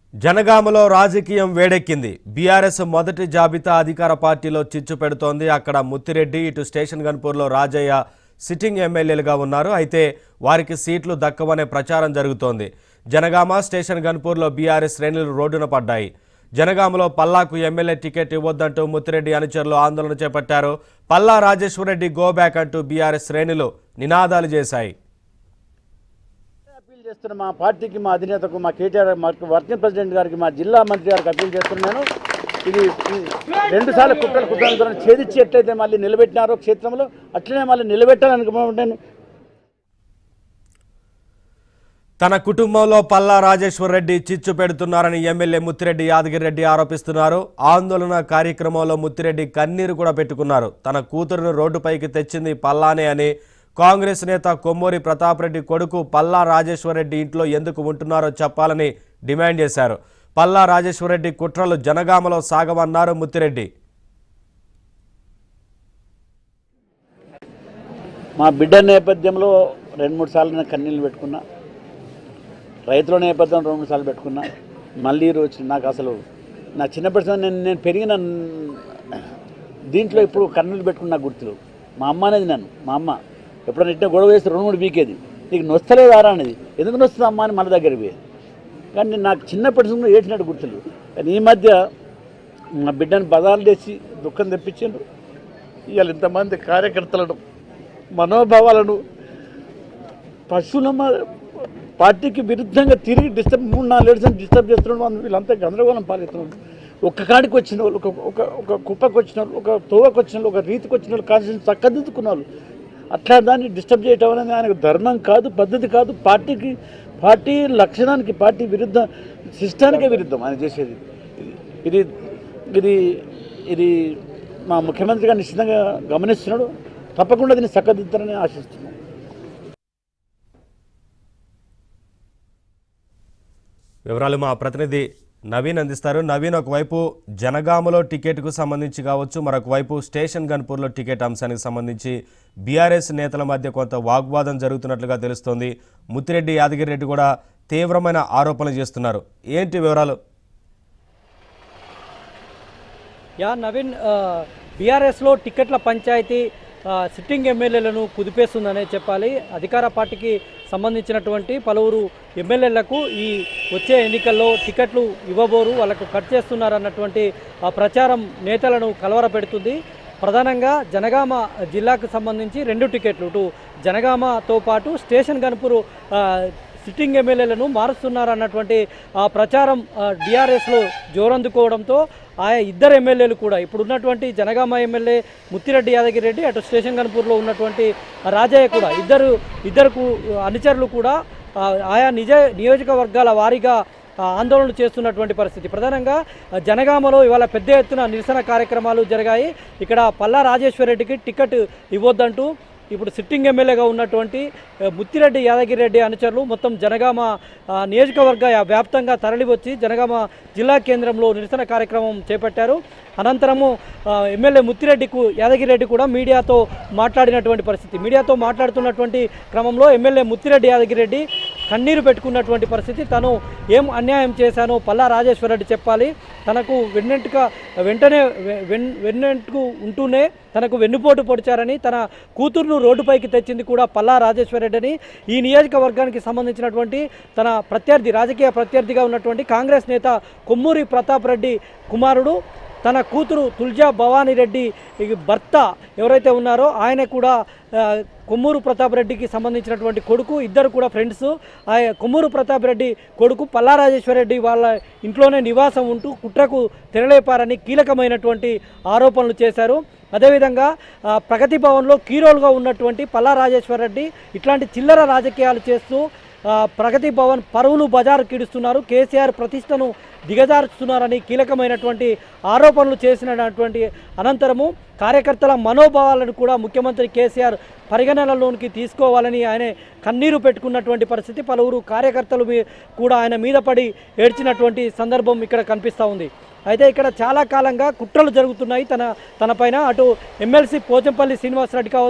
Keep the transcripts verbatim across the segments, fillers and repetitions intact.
జనగామలో రాజకీయం వేడెక్కింది. బీఆర్ఎస్ మొదటి జాబితా అధికార పార్టీలో చిచ్చు పెడుతోంది. అక్కడ ముత్తిరెడ్డి, ఇటు స్టేషన్ గన్పూర్లో రాజయ్య సిట్టింగ్ ఎమ్మెల్యేలుగా ఉన్నారు. అయితే వారికి సీట్లు దక్కవనే ప్రచారం జరుగుతోంది. జనగామ, స్టేషన్ గన్పూర్లో బీఆర్ఎస్ శ్రేణులు రోడ్డున పడ్డాయి. జనగామలో పల్లాకు ఎమ్మెల్యే టికెట్ ఇవ్వొద్దంటూ ముత్తిరెడ్డి అనుచరులు ఆందోళన చేపట్టారు. పల్లా రాజేశ్వరరెడ్డి గోబ్యాక్ అంటూ బీఆర్ఎస్ శ్రేణులు నినాదాలు చేశాయి. అప్పీల్ చేస్తున్న మా పార్టీకి, మా అధినేతకు, మా కేటీఆర్ వర్కింగ్ ప్రెసిడెంట్ గారికి, మా జిల్లా మంత్రి గారికి అప్పీల్ చేస్తున్నాను. ఇది రెండు సార్లు కుట్రలు కుట్రలతో ఛేదించి ఎట్లయితే మళ్ళీ నిలబెట్టినారో క్షేత్రంలో అట్లనే మళ్ళీ నిలబెట్టాలనుకుంటాను. తన కుటుంబంలో పల్లా రాజేశ్వరరెడ్డి చిచ్చు పెడుతున్నారని ఎమ్మెల్యే ముత్తిరెడ్డి యాదగిరిరెడ్డి ఆరోపిస్తున్నారు. ఆందోళన కార్యక్రమంలో ముత్తిరెడ్డి కన్నీరు కూడా పెట్టుకున్నారు. తన కూతురును రోడ్డుపైకి తెచ్చింది పల్లానే అని కాంగ్రెస్ నేత కొమ్మూరి ప్రతాప్ రెడ్డి కొడుకు పల్లా రాజేశ్వరరెడ్డి ఇంట్లో ఎందుకు ఉంటున్నారో చెప్పాలని డిమాండ్ చేశారు. పల్లా రాజేశ్వరరెడ్డి కుట్రలు జనగామలో సాగమన్నారు ముత్తిరెడ్డి. మా బిడ్డ నేపథ్యంలో రెండు మూడు సార్లు నేను కన్నీళ్ళు పెట్టుకున్నా, రైతుల నేపథ్యం రెండు మూడు సార్లు పెట్టుకున్నా. మళ్ళీ రోజు నాకు అసలు నా చిన్నప్పటి నేను నేను పెరిగిన దీంట్లో ఇప్పుడు కన్నీళ్ళు పెట్టుకున్న గుర్తులు. మా అమ్మ అనేది నన్ను మా అమ్మ ఎప్పుడైనా ఇట్లా గొడవ వేస్తే రెండు మూడు బీకేది, నీకు నొస్తలేదు ఆరా అనేది, ఎందుకు నొస్తుంది అమ్మ అని మన దగ్గరికి పోయేది. కానీ నాకు చిన్నప్పటి నుంచి ఏడ్చినట్టు గుర్తులు. కానీ ఈ మధ్య మా బిడ్డను బజార్లు తెచ్చి దుఃఖం తెప్పించారు. ఇవాళ ఇంతమంది కార్యకర్తలను మనోభావాలను పశువుల పార్టీకి విరుద్ధంగా తిరిగి డిస్టర్బ్ మూడు నాలుగు ఏడు డిస్టర్బ్ చేస్తున్నాడు. వీళ్ళంతా గందరగోళం పాలిస్తున్నాడు. ఒక్క కాడికి వచ్చిన వాళ్ళు, ఒక ఒక ఒక కుప్పకు వచ్చిన వాళ్ళు, ఒక తోవకు వచ్చిన వాళ్ళు, ఒక రీతికి వచ్చిన వాళ్ళు, కాన్స్టిట్యూషన్ చక్కదిద్దుకున్న వాళ్ళు, అట్లా దాన్ని డిస్టర్బ్ చేయటం అనేది ఆయనకు ధర్మం కాదు, పద్ధతి కాదు. పార్టీకి పార్టీ లక్షణానికి, పార్టీ విరుద్ధ సిస్టానికే విరుద్ధం ఆయన చేసేది. ఇది ఇది ఇది మా ముఖ్యమంత్రి గారు నిశ్చితంగా గమనిస్తున్నాడు. తప్పకుండా దీన్ని చక్కదిద్దారని ఆశిస్తున్నాం. వివరాలు మా ప్రతినిధి నవీన్ అందిస్తారు. నవీన్, ఒకవైపు జనగామలో టికెట్కు సంబంధించి కావచ్చు, మరొక వైపు స్టేషన్ గన్పూర్లో టికెట్ అంశానికి సంబంధించి బీఆర్ఎస్ నేతల మధ్య కొంత వాగ్వాదం జరుగుతున్నట్లుగా తెలుస్తోంది. ముత్తిరెడ్డి యాదగిరిరెడ్డి కూడా తీవ్రమైన ఆరోపణలు చేస్తున్నారు. ఏంటి వివరాలు? యా నవీన్, బీఆర్ఎస్లో టికెట్ల పంచాయతీ సిట్టింగ్ ఎమ్మెల్యేలను కుదిపేస్తుందనే చెప్పాలి. అధికార పార్టీకి సంబంధించినటువంటి పలువురు ఎమ్మెల్యేలకు ఈ వచ్చే ఎన్నికల్లో టికెట్లు ఇవ్వబోరు, వాళ్ళకు కట్ చేస్తున్నారన్నటువంటి ఆ ప్రచారం నేతలను కలవరపెడుతుంది. ప్రధానంగా జనగామ జిల్లాకు సంబంధించి రెండు టికెట్లు, ఇటు జనగామతో పాటు స్టేషన్ గన్పూర్ సిట్టింగ్ ఎమ్మెల్యేలను మారుస్తున్నారన్నటువంటి ఆ ప్రచారం బీఆర్ఎస్లో జోరందుకోవడంతో ఆయా ఇద్దరు ఎమ్మెల్యేలు కూడా ఇప్పుడున్నటువంటి జనగామ ఎమ్మెల్యే ముత్తిరెడ్డి యాదగిరిరెడ్డి, అటు స్టేషన్ గన్పూర్లో ఉన్నటువంటి రాజయ్య కూడా ఇద్దరు ఇద్దరు అనుచరులు కూడా ఆయా నిజ నియోజకవర్గాల వారీగా ఆందోళనలు చేస్తున్నటువంటి పరిస్థితి. ప్రధానంగా జనగామలో ఇవాళ పెద్ద ఎత్తున నిరసన కార్యక్రమాలు జరిగాయి. ఇక్కడ పల్లా రాజేశ్వరరెడ్డికి టికెట్ ఇవ్వొద్దంటూ ఇప్పుడు సిట్టింగ్ ఎమ్మెల్యేగా ఉన్నటువంటి ముత్తిరెడ్డి యాదగిరిరెడ్డి అనుచరులు మొత్తం జనగామ నియోజకవర్గ వ్యాప్తంగా తరలివచ్చి జనగామ జిల్లా కేంద్రంలో నిరసన కార్యక్రమం చేపట్టారు. అనంతరము ఎమ్మెల్యే ముత్తిరెడ్డికు యాదగిరిరెడ్డి కూడా మీడియాతో మాట్లాడినటువంటి పరిస్థితి. మీడియాతో మాట్లాడుతున్నటువంటి క్రమంలో ఎమ్మెల్యే ముత్తిరెడ్డి యాదగిరిరెడ్డి కన్నీరు పెట్టుకున్నటువంటి పరిస్థితి. తను ఏం అన్యాయం చేశానో పల్లా రాజేశ్వరరెడ్డి చెప్పాలి, తనకు వెన్నెంటుగా వెంటనే వెన్ వెన్నెంటుకు ఉంటూనే తనకు వెన్నుపోటు పొడిచారని, తన కూతురును రోడ్డుపైకి తెచ్చింది కూడా పల్లా రాజేశ్వరరెడ్డి అని, ఈ నియోజకవర్గానికి సంబంధించినటువంటి తన ప్రత్యర్థి, రాజకీయ ప్రత్యర్థిగా ఉన్నటువంటి కాంగ్రెస్ నేత కొమ్మూరి ప్రతాప్ రెడ్డి కుమారుడు, తన కూతురు తుల్జా భవానీ రెడ్డి భర్త ఎవరైతే ఉన్నారో ఆయన కూడా కొమ్మూరు ప్రతాప్ రెడ్డికి సంబంధించినటువంటి కొడుకు, ఇద్దరు కూడా ఫ్రెండ్స్. ఆ కొమ్మూరు ప్రతాప్ రెడ్డి కొడుకు పల్లా రాజేశ్వరరెడ్డి వాళ్ళ ఇంట్లోనే నివాసం ఉంటూ కుట్రకు తెరలేపారని కీలకమైనటువంటి ఆరోపణలు చేశారు. అదేవిధంగా ప్రగతి భవన్లో కీరోలుగా ఉన్నటువంటి పల్లా రాజేశ్వరరెడ్డి ఇట్లాంటి చిల్లర రాజకీయాలు చేస్తూ ప్రగతి భవన్ పరువును బజారు కీడుస్తున్నారు, కేసీఆర్ ప్రతిష్టను దిగజారుస్తున్నారని కీలకమైనటువంటి ఆరోపణలు చేసినటువంటి అనంతరము కార్యకర్తల మనోభావాలను కూడా ముఖ్యమంత్రి కేసీఆర్ పరిగణనలోనికి తీసుకోవాలని ఆయన కన్నీరు పెట్టుకున్నటువంటి పరిస్థితి. పలువురు కార్యకర్తలు కూడా ఆయన మీద పడి ఏడ్చినటువంటి సందర్భం ఇక్కడ కనిపిస్తూ ఉంది. అయితే ఇక్కడ చాలా కాలంగా కుట్రలు జరుగుతున్నాయి తన తనపైన. అటు ఎమ్మెల్సీ పోచంపల్లి శ్రీనివాసరెడ్డి కావచ్చు,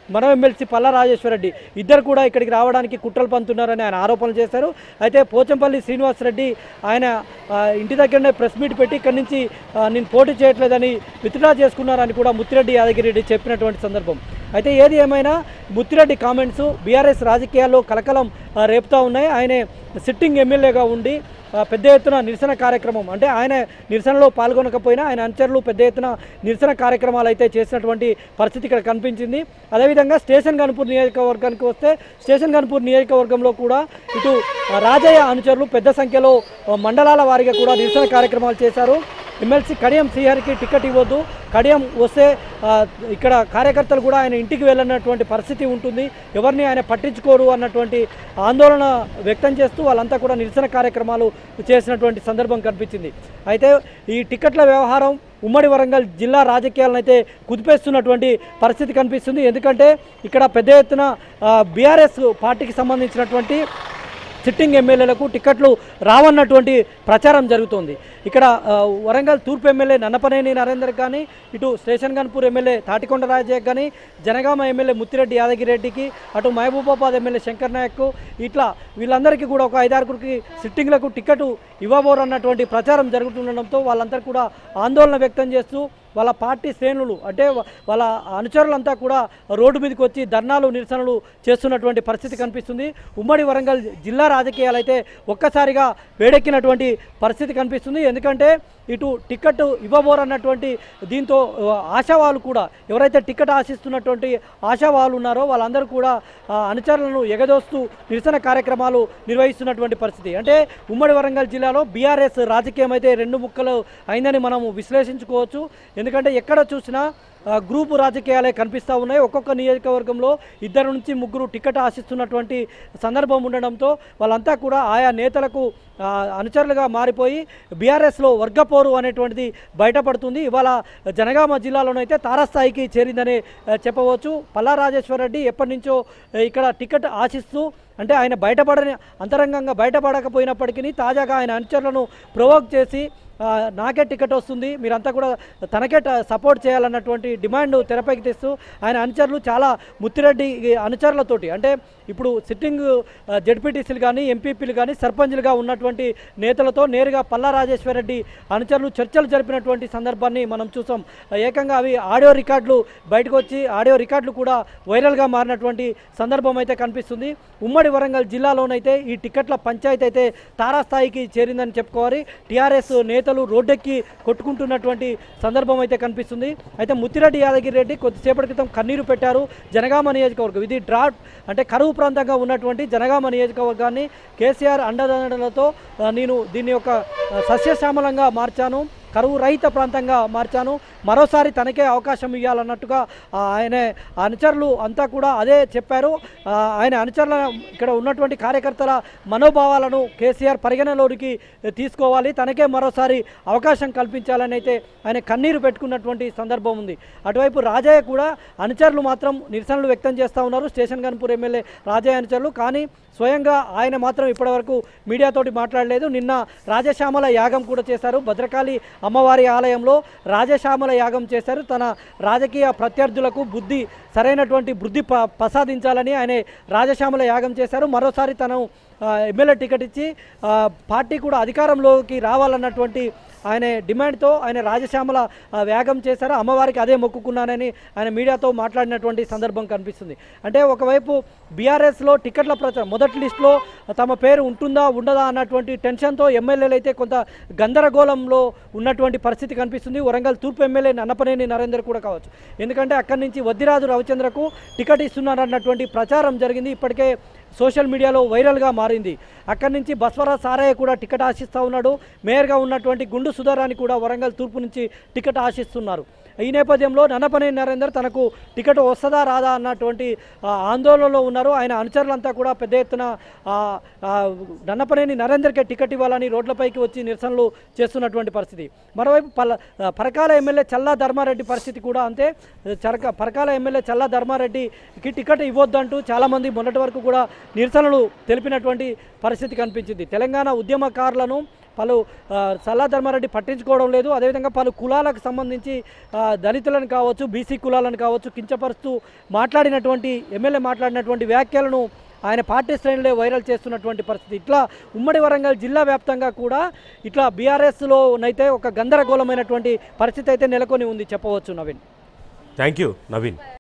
మరో ఎమ్మెల్సీ పల్లా రాజేశ్వరరెడ్డి ఇద్దరు కూడా ఇక్కడికి రావడానికి కుట్రలు పంతున్నారని ఆయన ఆరోపణలు చేశారు. అయితే పోచంపల్లి శ్రీనివాసరెడ్డి ఆయన ఇంటి దగ్గరనే ప్రెస్ మీట్ పెట్టి ఇక్కడి నుంచి నేను పోటీ చేయట్లేదని విత్డ్రా చేసుకున్నారని కూడా ముత్తిరెడ్డి యాదగిరెడ్డి చెప్పినటువంటి సందర్భం. అయితే ఏది ఏమైనా ముత్తిరెడ్డి కామెంట్స్ బీఆర్ఎస్ రాజకీయాల్లో కలకలం రేపుతూ ఉన్నాయి. ఆయనే సిట్టింగ్ ఎమ్మెల్యేగా ఉండి పెద్ద ఎత్తున నిరసన కార్యక్రమం అంటే ఆయన నిరసనలో పాల్గొనకపోయినా ఆయన అనుచరులు పెద్ద ఎత్తున నిరసన కార్యక్రమాలు అయితే చేసినటువంటి పరిస్థితి ఇక్కడ కనిపించింది. అదేవిధంగా స్టేషన్ గన్పూర్ నియోజకవర్గానికి వస్తే స్టేషన్ గన్పూర్ నియోజకవర్గంలో కూడా ఇటు రాజయ్య అనుచరులు పెద్ద సంఖ్యలో మండలాల వారీగా కూడా నిరసన కార్యక్రమాలు చేశారు. ఎమ్మెల్సీ కడియం శ్రీహరికి టికెట్ ఇవ్వద్దు, కడియం వస్తే ఇక్కడ కార్యకర్తలు కూడా ఆయన ఇంటికి వెళ్ళినటువంటి పరిస్థితి ఉంటుంది, ఎవరిని ఆయన పట్టించుకోరు అన్నటువంటి ఆందోళన వ్యక్తం చేస్తూ వాళ్ళంతా కూడా నిరసన కార్యక్రమాలు చేసినటువంటి సందర్భం కనిపించింది. అయితే ఈ టికెట్ల వ్యవహారం ఉమ్మడి వరంగల్ జిల్లా రాజకీయాలను అయితే కుదిపేస్తున్నటువంటి పరిస్థితి కనిపిస్తుంది. ఎందుకంటే ఇక్కడ పెద్ద ఎత్తున బీఆర్ఎస్ పార్టీకి సంబంధించినటువంటి సిట్టింగ్ ఎమ్మెల్యేలకు టికెట్లు రావన్నటువంటి ప్రచారం జరుగుతోంది. ఇక్కడ వరంగల్ తూర్పు ఎమ్మెల్యే నన్నపనేని నరేందర్ కానీ, ఇటు స్టేషన్ గన్పూర్ ఎమ్మెల్యే తాటికొండ రాజయ్య కానీ, జనగామ ఎమ్మెల్యే ముత్తిరెడ్డి యాదగిరెడ్డికి, అటు మహబూబాబాద్ ఎమ్మెల్యే శంకర్ నాయక్, ఇట్లా వీళ్ళందరికీ కూడా ఒక ఐదారుగురికి సిట్టింగ్లకు టికెట్ ఇవ్వబోరన్నటువంటి ప్రచారం జరుగుతుండడంతో వాళ్ళందరూ కూడా ఆందోళన వ్యక్తం చేస్తూ వాళ్ళ పార్టీ శ్రేణులు అంటే వాళ్ళ అనుచరులంతా కూడా రోడ్డు మీదకి వచ్చి ధర్నాలు నిరసనలు చేస్తున్నటువంటి పరిస్థితి కనిపిస్తుంది. ఉమ్మడి వరంగల్ జిల్లా రాజకీయాలు అయితే ఒక్కసారిగా వేడెక్కినటువంటి పరిస్థితి కనిపిస్తుంది. ఎందుకంటే ఇటు టికెట్ ఇవ్వబోరన్నటువంటి దీంతో ఆశావాళ్ళు కూడా ఎవరైతే టికెట్ ఆశిస్తున్నటువంటి ఆశావాళ్ళు ఉన్నారో వాళ్ళందరూ కూడా అనుచరులను ఎగదోస్తూ నిరసన కార్యక్రమాలు నిర్వహిస్తున్నటువంటి పరిస్థితి. అంటే ఉమ్మడి వరంగల్ జిల్లాలో బీఆర్ఎస్ రాజకీయం అయితే రెండు ముక్కలు అయిందని మనము విశ్లేషించుకోవచ్చు. ఎందుకంటే ఎక్కడ చూసినా గ్రూపు రాజకీయాలే కనిపిస్తూ ఉన్నాయి. ఒక్కొక్క నియోజకవర్గంలో ఇద్దరు నుంచి ముగ్గురు టికెట్ ఆశిస్తున్నటువంటి సందర్భం ఉండడంతో వాళ్ళంతా కూడా ఆయా నేతలకు అనుచరులుగా మారిపోయి బీఆర్ఎస్లో వర్గపోరు అనేటువంటిది బయటపడుతుంది. ఇవాళ జనగామ జిల్లాలోనైతే తారాస్థాయికి చేరిందనే చెప్పవచ్చు. పల్లా రాజేశ్వరరెడ్డి ఎప్పటి నుంచో ఇక్కడ టికెట్ ఆశిస్తూ అంటే ఆయన బయటపడని అంతరంగంగా బయటపడకపోయినప్పటికీ తాజాగా ఆయన అనుచరులను ప్రొవోక్ చేసి నాకే టికెట్ వస్తుంది, మీరంతా కూడా తనకే సపోర్ట్ చేయాలన్నటువంటి డిమాండ్ తెరపైకి తెస్తూ ఆయన అనుచరులు చాలా ముత్తిరెడ్డి అనుచరులతోటి అంటే ఇప్పుడు సిట్టింగ్ జెడ్పీటీసీలు కానీ ఎంపీపీలు కానీ సర్పంచ్లుగా ఉన్నటువంటి నేతలతో నేరుగా పల్లా రాజేశ్వరరెడ్డి అనుచరులు చర్చలు జరిపినటువంటి సందర్భాన్ని మనం చూసాం. ఏకంగా అవి ఆడియో రికార్డులు బయటకు వచ్చి ఆడియో రికార్డులు కూడా వైరల్గా మారినటువంటి సందర్భం అయితే కనిపిస్తుంది. ఉమ్మడి వరంగల్ జిల్లాలోనైతే ఈ టికెట్ల పంచాయతీ అయితే తారాస్థాయికి చేరిందని చెప్పుకోవాలి. టీఆర్ఎస్ నేతలు రోడ్డెక్కి కొట్టుకుంటున్నటువంటి సందర్భం అయితే కనిపిస్తుంది. అయితే ముత్తిరెడ్డి యాదగిరెడ్డి కొద్దిసేపటి క్రితం కన్నీరు పెట్టారు. జనగామ నియోజకవర్గం ఇది డ్రాట్ అంటే కరువు ప్రాంతంగా ఉన్నటువంటి జనగామ నియోజకవర్గాన్ని కేసీఆర్ అండదండలతో నేను దీన్ని ఒక సస్యశ్యామలంగా మార్చాను, కరువు రహిత ప్రాంతంగా మార్చాను, మరోసారి తనకే అవకాశం ఇవ్వాలన్నట్టుగా ఆయన అనుచరులు అంతా కూడా అదే చెప్పారు. ఆయన అనుచరుల ఇక్కడ ఉన్నటువంటి కార్యకర్తల మనోభావాలను కేసీఆర్ పరిగణలోనికి తీసుకోవాలి, తనకే మరోసారి అవకాశం కల్పించాలని అయితే ఆయన కన్నీరు పెట్టుకున్నటువంటి సందర్భం ఉంది. అటువైపు రాజయ్య కూడా అనుచరులు మాత్రం నిరసనలు వ్యక్తం చేస్తూ ఉన్నారు. స్టేషన్ గన్పూర్ ఎమ్మెల్యే రాజయ్య అనుచరులు కానీ స్వయంగా ఆయన మాత్రం ఇప్పటివరకు మీడియాతోటి మాట్లాడలేదు. నిన్న రాజశ్యామల యాగం కూడా చేశారు. భద్రకాళి అమ్మవారి ఆలయంలో రాజశ్యామల యాగం చేశారు. తన రాజకీయ ప్రత్యర్థులకు బుద్ధి సరైనటువంటి బుద్ధి ప ప్రసాదించాలని ఆయన రాజశ్యామల యాగం చేశారు. మరోసారి తను ఎమ్మెల్యే టికెట్ ఇచ్చి పార్టీ కూడా అధికారంలోకి రావాలన్నటువంటి ఆయన డిమాండ్తో ఆయన రాజశ్యామల యాగం చేశారు. అమ్మవారికి అదే మొక్కుకున్నానని ఆయన మీడియాతో మాట్లాడినటువంటి సందర్భం కనిపిస్తుంది. అంటే ఒకవైపు బీఆర్ఎస్లో టికెట్ల ప్రచారం మొదటి లిస్టులో తమ పేరు ఉంటుందా ఉండదా అన్నటువంటి టెన్షన్తో ఎమ్మెల్యేలు అయితే కొంత గందరగోళంలో ఉన్నటువంటి పరిస్థితి కనిపిస్తుంది. వరంగల్ తూర్పు ఎమ్మెల్యే నన్నపనేని నరేందర్ కూడా కావచ్చు. ఎందుకంటే అక్కడి నుంచి వద్దిరాజు రవిచంద్రకు టికెట్ ఇస్తున్నారన్నటువంటి ప్రచారం జరిగింది. ఇప్పటికే సోషల్ మీడియాలో వైరల్గా మారింది. అక్కడి నుంచి బస్వరాజ్ సారయ్య కూడా టికెట్ ఆశిస్తూ ఉన్నాడు. మేయర్గా ఉన్నటువంటి గుండు సుధారాన్ని కూడా వరంగల్ తూర్పు నుంచి టికెట్ ఆశిస్తున్నారు. ఈ నేపథ్యంలో నన్నపనేని నరేందర్ తనకు టికెట్ వస్తుందా రాదా అన్నటువంటి ఆందోళనలో ఉన్నారు. ఆయన అనుచరులంతా కూడా పెద్ద ఎత్తున నన్నపనేని నరేందర్కే టికెట్ ఇవ్వాలని రోడ్లపైకి వచ్చి నిరసనలు చేస్తున్నటువంటి పరిస్థితి. మరోవైపు పల పరకాల ఎమ్మెల్యే చల్లా ధర్మారెడ్డి పరిస్థితి కూడా అంతే. చరక పరకాల ఎమ్మెల్యే చల్లా ధర్మారెడ్డికి టికెట్ ఇవ్వొద్దంటూ చాలామంది మొన్నటి వరకు కూడా నిరసనలు తెలిపినటువంటి పరిస్థితి కనిపించింది. తెలంగాణ ఉద్యమకారులను పలు ఆ, సల్లా ధర్మారెడ్డి పట్టించుకోవడం లేదు. అదేవిధంగా పలు కులాలకు సంబంధించి ఆ, దళితులను కావచ్చు, బీసీ కులాలను కావచ్చు కించపరుస్తూ మాట్లాడినటువంటి ఎమ్మెల్యే మాట్లాడినటువంటి వ్యాఖ్యలను ఆయన పార్టీ శ్రేణులే వైరల్ చేస్తున్నటువంటి పరిస్థితి. ఇట్లా ఉమ్మడి వరంగల్ జిల్లా వ్యాప్తంగా కూడా ఇట్లా బీఆర్ఎస్లోనైతే ఒక గందరగోళమైనటువంటి పరిస్థితి అయితే నెలకొని ఉంది చెప్పవచ్చు నవీన్. Thank you Naveen.